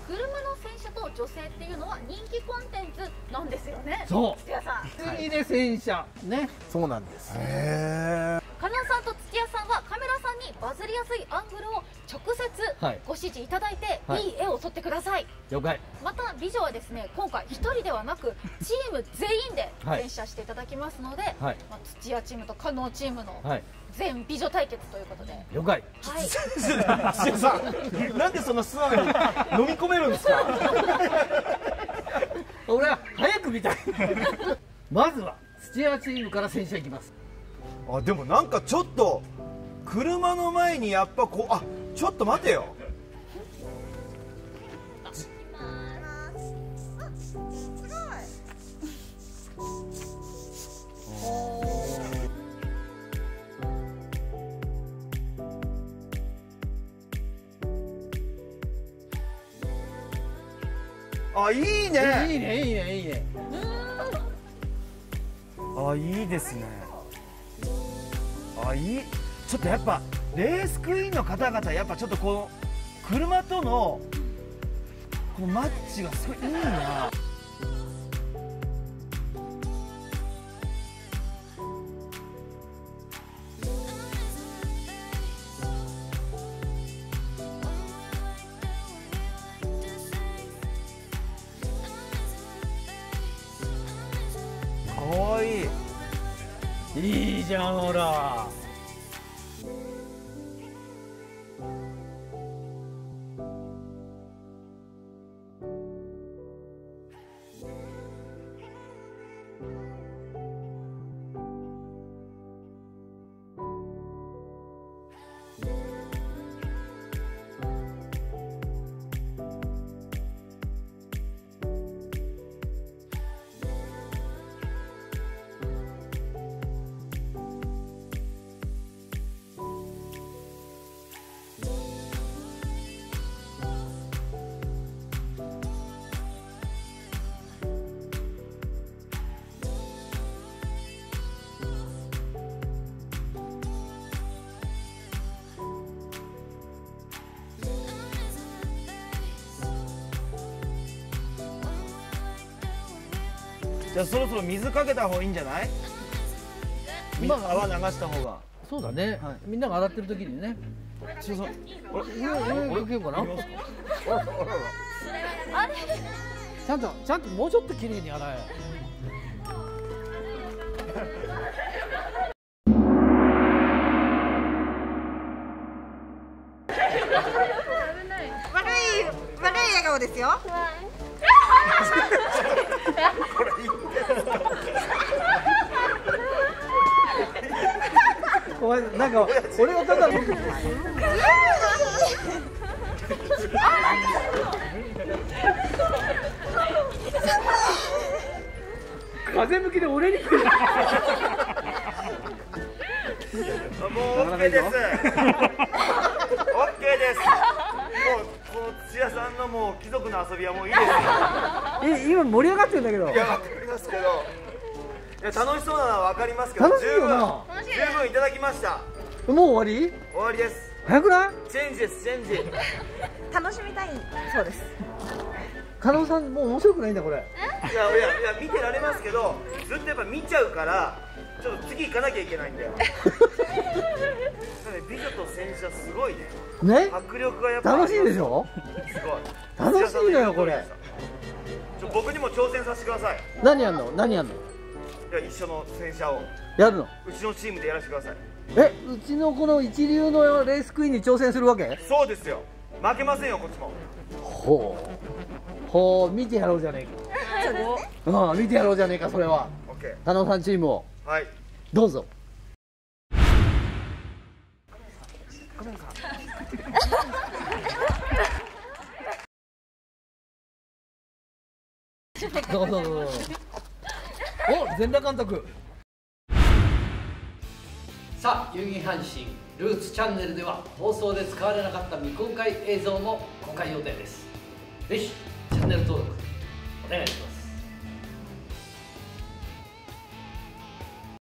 車の洗車と女性っていうのは人気コンテンツなんですよね。 そう、 土屋さん、 次で洗車ね。 そうなんです。 加納さんと土屋さんはカメラさんにバズりやすいアングルを直接ご指示いただいて、いい絵を撮ってください。 了解。 また美女はですね、今回1人ではなくチーム全員で洗車していただきますので、土屋チームと加納チームの全美女対決ということで。 了解。 土屋さん、なんでそんな素直に飲み込めるんですか。 俺は早く見たい。まずは土屋チームから洗車いきます。 あ、でもなんかちょっと車の前にやっぱこう、あ、ちょっと待てよ。あ、いいね。 いいね、いいね、いいね。 あ、いいですね。あ、いい。ちょっとやっぱレースクイーンの方々、やっぱちょっとこう車とのこのマッチがすごいいいな。かわいい。 いいじゃん、ほら。 じゃあそろそろ水かけた方がいいんじゃない？ まあ泡流した方が。 そうだね。みんなが洗ってる時にね。 ちょっと、 かけようかな。 あれ、 ちゃんともうちょっと綺麗に洗え。 悪い笑顔ですよ。 お前なんか俺がただ風向きで俺に来る。 もう OK です。OK です。もうこの土屋さんのもう貴族の遊びはもういいですよ。 今盛り上がってるんだけど。 いや、わかりますけど、いや楽しそうなのはわかりますけど、 楽しいよな。 十分いただきました。 もう終わり？ 終わりです。 早くない？ チェンジです、チェンジ。 楽しみたいそうです。 加納さんもう面白くないんだこれ。 いや見てられますけど、ずっとやっぱ見ちゃうからちょっと次行かなきゃいけないんだよ。美女と洗車すごいね。 ね？ 迫力がやっぱ楽しいでしょ？ すごい。 楽しいのよこれ。 僕にも挑戦させてください。 何やんの？何やんの？ いや、一緒の洗車をやるの？ うちのチームでやらせてください。 うちのこの一流のレースクイーンに挑戦するわけ？ そうですよ。負けませんよ、こっちも。 ほう見てやろうじゃねえか。 そうですね。 見てやろうじゃねえかそれは。 オッケ加納さんチームをー。はい。 どうぞ。どうぞどうぞ。お、全裸監督。さあ、遊戯阪神ルーツチャンネルでは放送で使われなかった未公開映像も公開予定です。ぜひチャンネル登録お願いします。